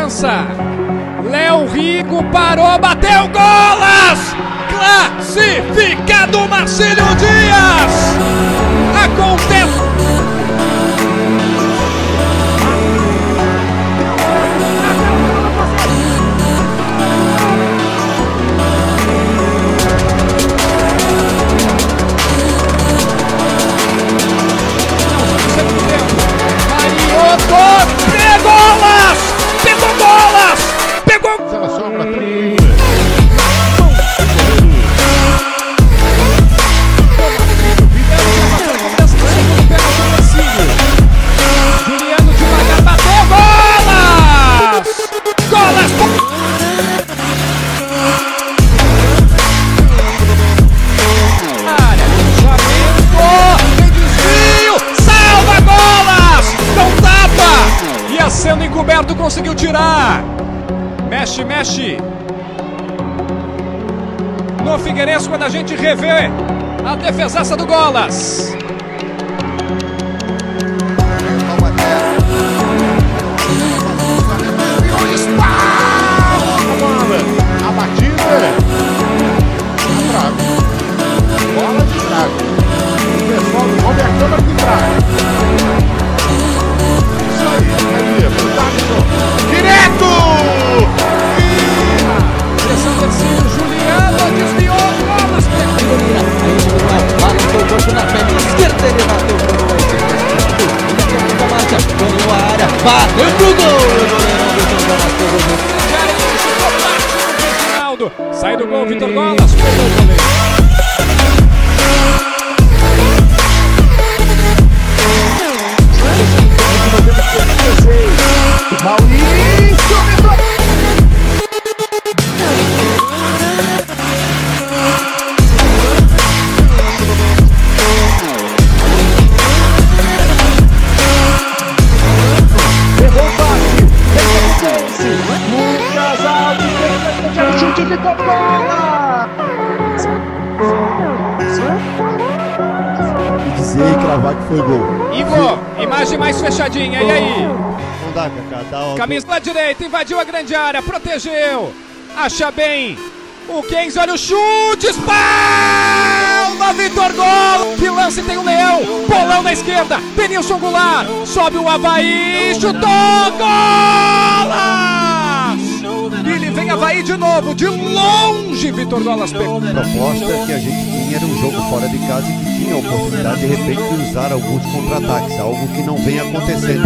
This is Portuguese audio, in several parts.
cobrança. Léo Rigo parou, bateu, golas! Classificado Marcílio Dias! Acontece! Pegou bolas! Pegou! Ela sobra tranquilo. Juliano devagar bateu, bolas! Golas! Área, cruzamento, tem desvio, salva, golas! Não tapa! Ia sendo encoberto, conseguiu tirar. Mexe, mexe. No Figueirense, quando a gente revê a defesaça do Golas. A batida. A trave. Bola de trave. O pessoal do homem é a câmera de trave. Isso aí, fantástico. Direto! Pressão terceiro, Juliano desviou, Golas. Marcou o corpo na perna esquerda, ele bateu pro gol. Ele marcha, ganhou a área, bateu pro gol. O goleirão Vitor Golas pegou o gol. Sai do gol, Vitor Golas, pegou o goleiro. Dizer e cravar que foi gol. Ivo, imagem mais fechadinha, e aí? Não dá, Kaká, tá ótimo. Camisa da direita, invadiu a grande área, protegeu. Acha bem. O Kenzo, olha o chute, espalma, Vitor Gol. Que lance tem o Leão, bolão na esquerda, Denilson Goulart, sobe o Avaí, chutou, Golas! Ele vem Avaí de novo, de longe, Vitor Golas pegou. A proposta que a gente tinha era um jogo fora de casa e que tinha a oportunidade de repente de usar alguns contra-ataques, algo que não vem acontecendo.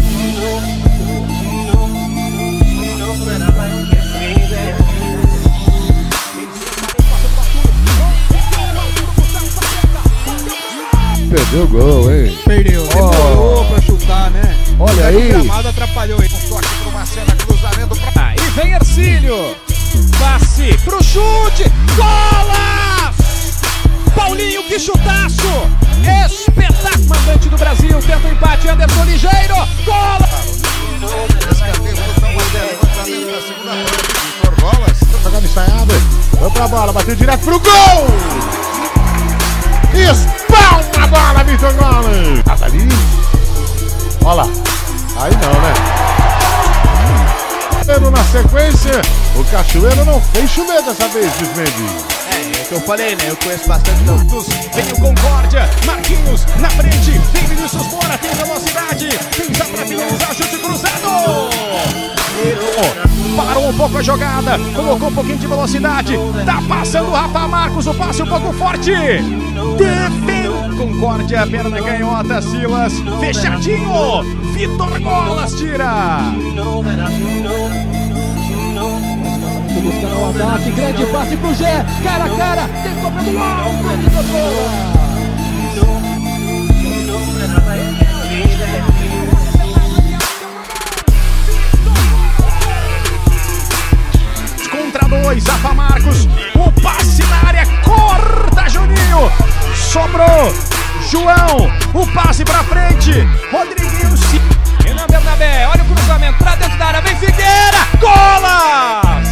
Perdeu o gol, hein? Perdeu, demorou pra chutar, né? Olha aí. O gramado atrapalhou ele. Toque pro Marcelo, cruzamento pra... E vem Ercílio, passe pro chute, Golas! Paulinho, que chutaço! Espetáculo, mandante do Brasil, tenta o empate, Anderson Ligeiro, Golas! Escanteio, produção, Marcelo, levantamento da segunda parte. Vitor Golas, jogando ensaiado, foi pra bola, bateu direto pro gol! Espalma a bola, Vitor Golas! Tá ali. Olha lá. Aí não, né? Na sequência, o Cachoeiro não fez chover dessa vez, Gismendi. É o que eu falei, né? Eu conheço bastante Minutos, vem o Concórdia, Marquinhos na frente, vem Vinícius fora, tem velocidade, tem já pra finalizar, chute cruzado! Parou um pouco a jogada, colocou um pouquinho de velocidade, tá passando o Rafa Marcos, o passe um pouco forte! Defende Concórdia, perna canhota, Silas, fechadinho, Vitor Golas tira! buscando o ataque, grande passe pro Gé, cara a cara, tentou pelo alto, Vitor Golas. Contra dois, Rafa Marcos, o passe na área, corta Juninho, sobrou, João, o passe pra frente, Rodriguinho, Renan Bernabé, olha o cruzamento pra dentro da área, vem Figueira, Golas!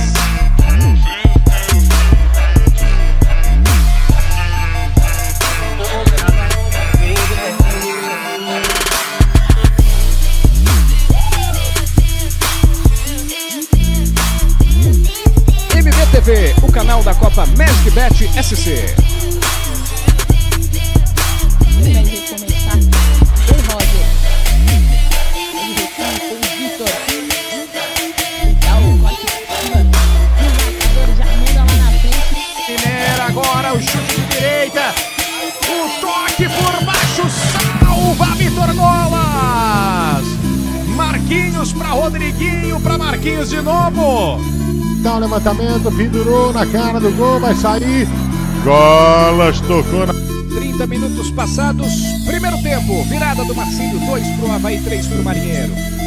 final da Copa Magic Bet SC. Vai recomeçar o Roger. Ele recua com o Vitor. Dá o corte por cima. O marcador já manda lá na frente. Mineira agora, o chute de direita. O toque por baixo, salva Vitor Golas. Marquinhos para Rodriguinho, para Marquinhos de novo. Dá o levantamento, pendurou na cara do gol, vai sair. Golas tocou na... 30 minutos passados, primeiro tempo, virada do Marcílio, 2 pro Avaí, 3 pro Marinheiro.